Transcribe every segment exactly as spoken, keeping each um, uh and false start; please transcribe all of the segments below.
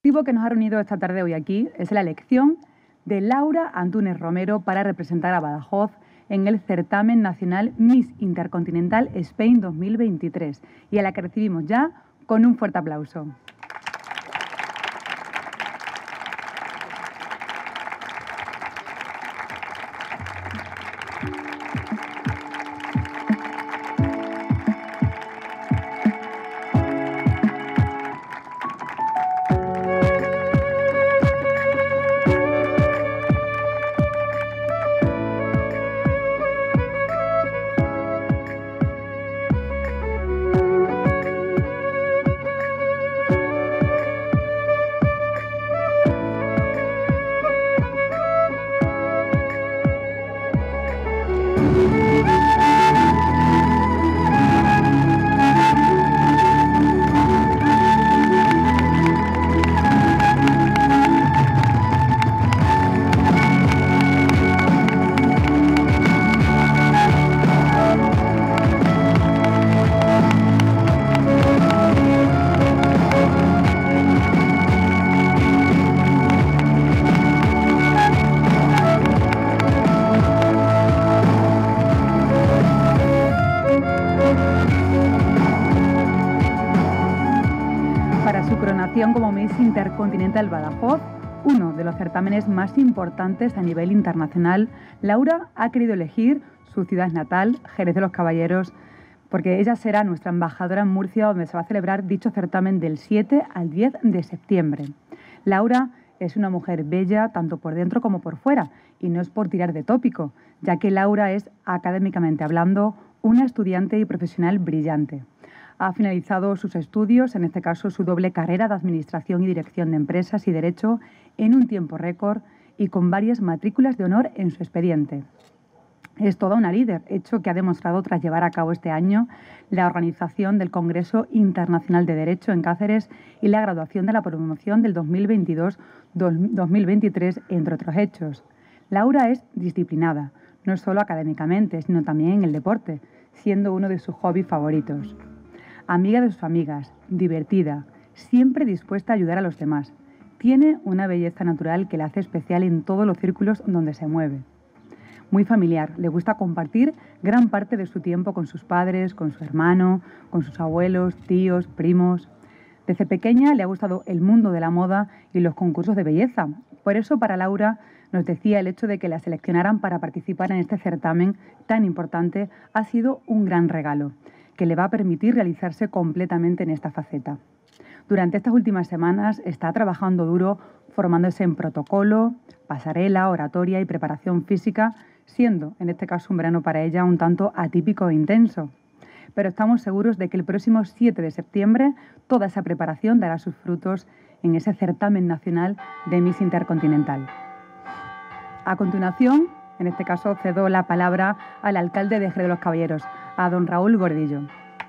motivo que nos ha reunido esta tarde hoy aquí es la elección de Laura Antúnez Romero para representar a Badajoz en el certamen nacional Miss Intercontinental Spain dos mil veintitrés y a la que recibimos ya con un fuerte aplauso. Como Miss Intercontinental Badajoz, uno de los certámenes más importantes a nivel internacional, Laura ha querido elegir su ciudad natal, Jerez de los Caballeros, porque ella será nuestra embajadora en Murcia, donde se va a celebrar dicho certamen del siete al diez de septiembre. Laura es una mujer bella tanto por dentro como por fuera, y no es por tirar de tópico, ya que Laura es, académicamente hablando, una estudiante y profesional brillante. Ha finalizado sus estudios, en este caso su doble carrera de Administración y Dirección de Empresas y Derecho, en un tiempo récord y con varias matrículas de honor en su expediente. Es toda una líder, hecho que ha demostrado tras llevar a cabo este año la organización del Congreso Internacional de Derecho en Cáceres y la graduación de la promoción del dos mil veintidós dos mil veintitrés, entre otros hechos. Laura es disciplinada, no solo académicamente, sino también en el deporte, siendo uno de sus hobbies favoritos. Amiga de sus amigas, divertida, siempre dispuesta a ayudar a los demás. Tiene una belleza natural que la hace especial en todos los círculos donde se mueve. Muy familiar, le gusta compartir gran parte de su tiempo con sus padres, con su hermano, con sus abuelos, tíos, primos. Desde pequeña le ha gustado el mundo de la moda y los concursos de belleza. Por eso para Laura nos decía el hecho de que la seleccionaran para participar en este certamen tan importante ha sido un gran regalo, que le va a permitir realizarse completamente en esta faceta. Durante estas últimas semanas está trabajando duro, formándose en protocolo, pasarela, oratoria y preparación física, siendo, en este caso, un verano para ella un tanto atípico e intenso. Pero estamos seguros de que el próximo siete de septiembre toda esa preparación dará sus frutos en ese certamen nacional de Miss Intercontinental. A continuación, en este caso, cedo la palabra al alcalde de Jerez de los Caballeros, a don Raúl Gordillo.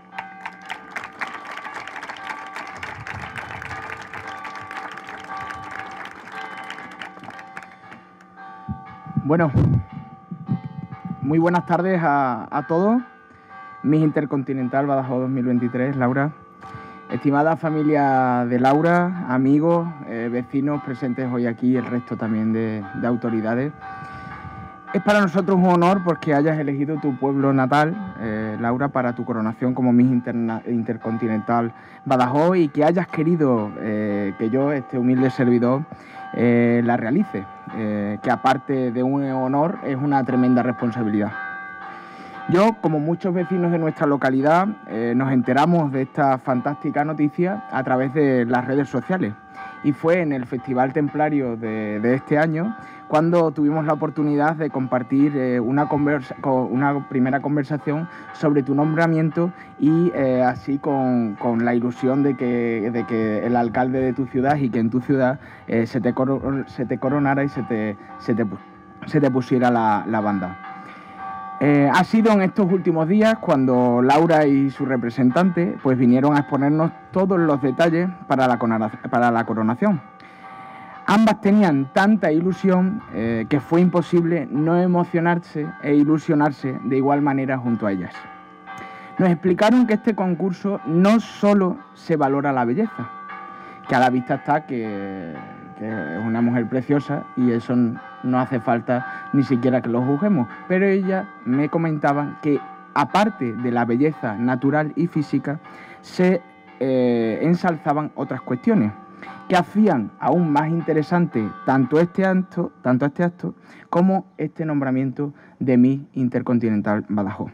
Bueno, muy buenas tardes a, a todos. Miss Intercontinental Badajoz dos mil veintitrés, Laura. Estimada familia de Laura, amigos, eh, vecinos presentes hoy aquí, el resto también de, de autoridades. Es para nosotros un honor porque hayas elegido tu pueblo natal, eh, Laura, para tu coronación como Miss Interna Intercontinental Badajoz y que hayas querido eh, que yo, este humilde servidor, eh, la realice, eh, que aparte de un honor es una tremenda responsabilidad. Yo, como muchos vecinos de nuestra localidad, eh, nos enteramos de esta fantástica noticia a través de las redes sociales y fue en el Festival Templario de, de este año cuando tuvimos la oportunidad de compartir eh, una, conversa una primera conversación sobre tu nombramiento y eh, así con, con la ilusión de que, de que el alcalde de tu ciudad y que en tu ciudad eh, se, te coro se te coronara y se te, se te, se te pusiera la, la banda. Eh, ha sido en estos últimos días cuando Laura y su representante pues vinieron a exponernos todos los detalles para la, para la coronación. Ambas tenían tanta ilusión eh, que fue imposible no emocionarse e ilusionarse de igual manera junto a ellas. Nos explicaron que este concurso no solo se valora la belleza, que a la vista está que, que es una mujer preciosa y eso no hace falta ni siquiera que lo juzguemos. Pero ella me comentaba que aparte de la belleza natural y física, se eh, ensalzaban otras cuestiones que hacían aún más interesante tanto este acto, tanto este acto como este nombramiento de Miss Intercontinental Badajoz.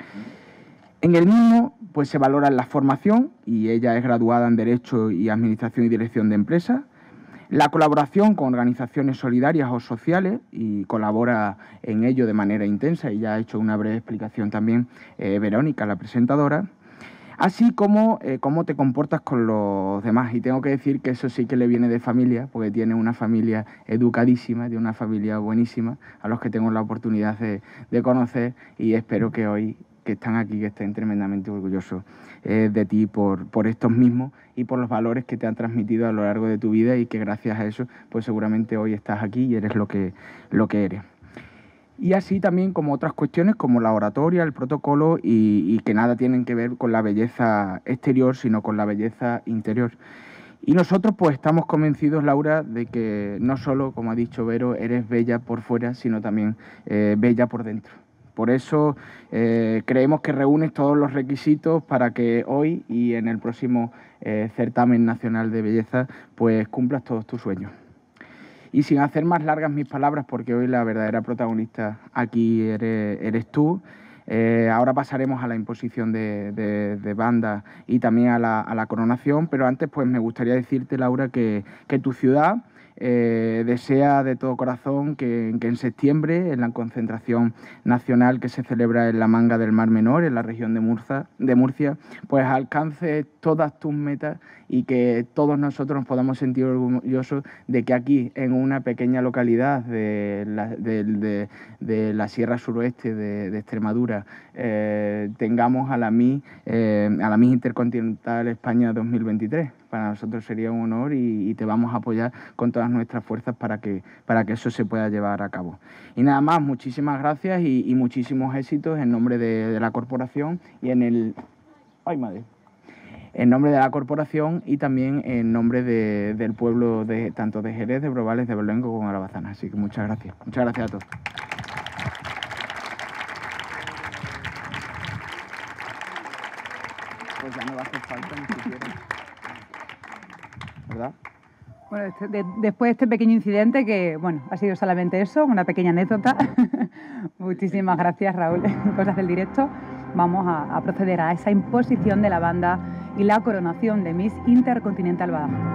En el mismo pues, se valora la formación, y ella es graduada en Derecho y Administración y Dirección de Empresas, la colaboración con organizaciones solidarias o sociales, y colabora en ello de manera intensa, y ya ha hecho una breve explicación también eh, Verónica, la presentadora, así como eh, cómo te comportas con los demás. Y tengo que decir que eso sí que le viene de familia, porque tiene una familia educadísima, de una familia buenísima, a los que tengo la oportunidad de, de conocer, y espero que hoy que están aquí, que estén tremendamente orgullosos eh, de ti por, por estos mismos y por los valores que te han transmitido a lo largo de tu vida, y que gracias a eso pues seguramente hoy estás aquí y eres lo que, lo que eres. Y así también como otras cuestiones como la oratoria, el protocolo, y, y que nada tienen que ver con la belleza exterior, sino con la belleza interior. Y nosotros pues estamos convencidos, Laura, de que no solo, como ha dicho Vero, eres bella por fuera, sino también eh, bella por dentro. Por eso eh, creemos que reúnes todos los requisitos para que hoy y en el próximo eh, certamen nacional de belleza pues cumplas todos tus sueños. Y sin hacer más largas mis palabras, porque hoy la verdadera protagonista aquí eres, eres tú, eh, ahora pasaremos a la imposición de, de, de banda y también a la, a la coronación, pero antes pues me gustaría decirte, Laura, que, que tu ciudad Eh, desea de todo corazón que, que en septiembre, en la concentración nacional que se celebra en la Manga del Mar Menor, en la región de Murcia, de Murcia, pues alcance todas tus metas y que todos nosotros nos podamos sentir orgullosos de que aquí, en una pequeña localidad de la, de, de, de la Sierra Suroeste de, de Extremadura, eh, tengamos a la Miss eh, a la Miss Intercontinental España dos mil veintitrés. Para nosotros sería un honor y, y te vamos a apoyar con todas nuestras fuerzas para que, para que eso se pueda llevar a cabo. Y nada más, muchísimas gracias y, y muchísimos éxitos en nombre de, de la corporación y en el... ¡Ay, madre! En nombre de la corporación y también en nombre de, del pueblo de tanto de Jerez, de Brovales, de Berlengo como de Alabazana. Así que muchas gracias. Muchas gracias a todos. Pues ya no va a hacer falta ni siquiera. ¿Verdad? Bueno, este, de, después de este pequeño incidente, que bueno, ha sido solamente eso, una pequeña anécdota. Muchísimas gracias, Raúl. Cosas del directo. Vamos a, a proceder a esa imposición de la banda y la coronación de Miss Intercontinental Badajoz.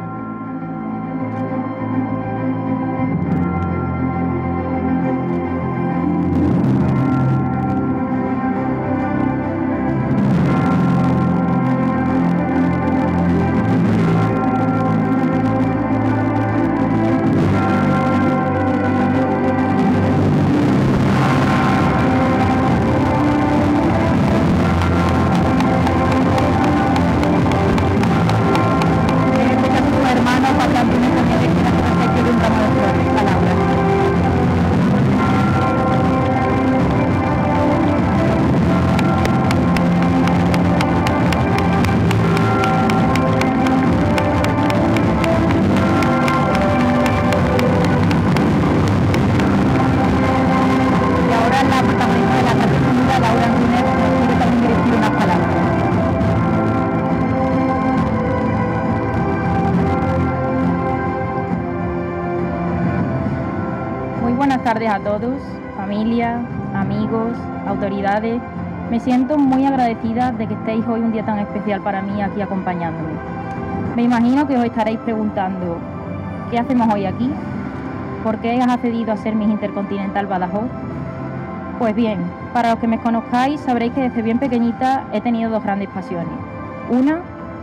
Buenas tardes a todos, familia, amigos, autoridades. Me siento muy agradecida de que estéis hoy un día tan especial para mí aquí acompañándome. Me imagino que os estaréis preguntando, ¿qué hacemos hoy aquí? ¿Por qué has accedido a ser Miss Intercontinental Badajoz? Pues bien, para los que me conozcáis sabréis que desde bien pequeñita he tenido dos grandes pasiones. Una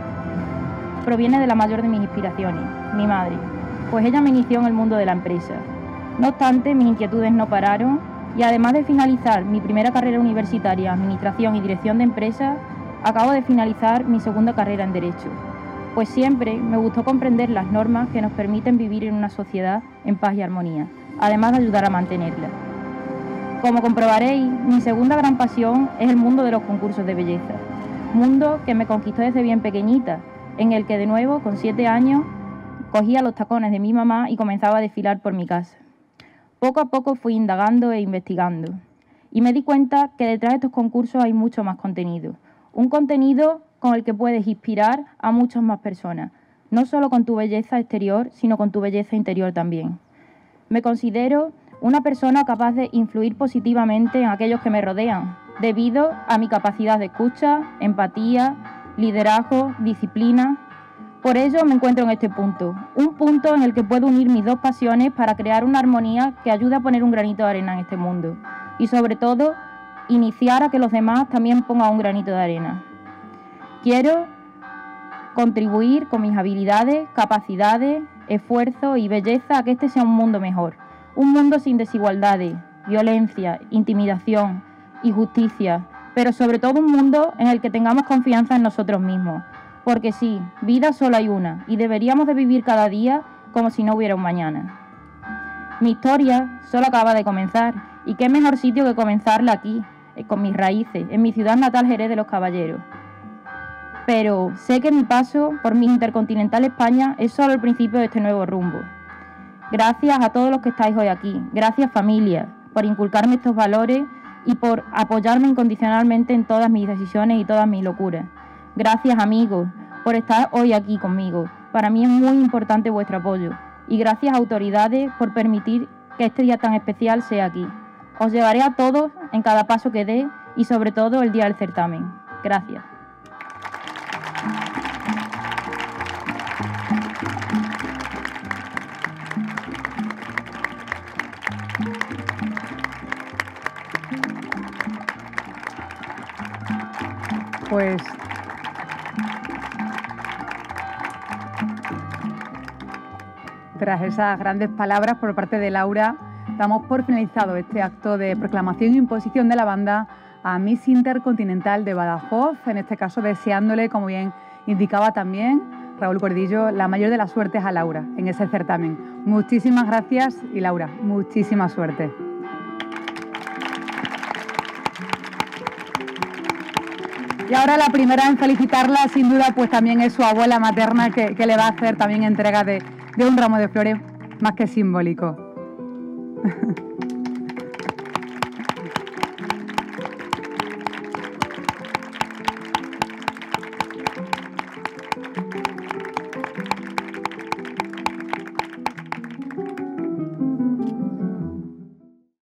proviene de la mayor de mis inspiraciones, mi madre, pues ella me inició en el mundo de la empresa. No obstante, mis inquietudes no pararon y además de finalizar mi primera carrera universitaria, Administración y Dirección de Empresas, acabo de finalizar mi segunda carrera en Derecho, pues siempre me gustó comprender las normas que nos permiten vivir en una sociedad en paz y armonía, además de ayudar a mantenerla. Como comprobaréis, mi segunda gran pasión es el mundo de los concursos de belleza, mundo que me conquistó desde bien pequeñita, en el que de nuevo, con siete años, cogía los tacones de mi mamá y comenzaba a desfilar por mi casa. Poco a poco fui indagando e investigando y me di cuenta que detrás de estos concursos hay mucho más contenido. Un contenido con el que puedes inspirar a muchas más personas, no solo con tu belleza exterior, sino con tu belleza interior también. Me considero una persona capaz de influir positivamente en aquellos que me rodean, debido a mi capacidad de escucha, empatía, liderazgo, disciplina. Por ello me encuentro en este punto, un punto en el que puedo unir mis dos pasiones para crear una armonía que ayude a poner un granito de arena en este mundo y sobre todo iniciar a que los demás también pongan un granito de arena. Quiero contribuir con mis habilidades, capacidades, esfuerzo y belleza a que este sea un mundo mejor, un mundo sin desigualdades, violencia, intimidación, injusticia, pero sobre todo un mundo en el que tengamos confianza en nosotros mismos. Porque sí, vida solo hay una y deberíamos de vivir cada día como si no hubiera un mañana. Mi historia solo acaba de comenzar y qué mejor sitio que comenzarla aquí, con mis raíces, en mi ciudad natal Jerez de los Caballeros. Pero sé que mi paso por mi Intercontinental España es solo el principio de este nuevo rumbo. Gracias a todos los que estáis hoy aquí, gracias familia, por inculcarme estos valores y por apoyarme incondicionalmente en todas mis decisiones y todas mis locuras. Gracias amigos por estar hoy aquí conmigo. Para mí es muy importante vuestro apoyo. Y gracias autoridades por permitir que este día tan especial sea aquí. Os llevaré a todos en cada paso que dé y sobre todo el día del certamen. Gracias. Pues tras esas grandes palabras por parte de Laura, damos por finalizado este acto de proclamación e imposición de la banda a Miss Intercontinental de Badajoz, en este caso deseándole, como bien indicaba también Raúl Cordillo, la mayor de las suertes a Laura en ese certamen. Muchísimas gracias y Laura, muchísima suerte. Y ahora la primera en felicitarla, sin duda, pues también es su abuela materna que, que le va a hacer también entrega de, de un ramo de flores más que simbólico.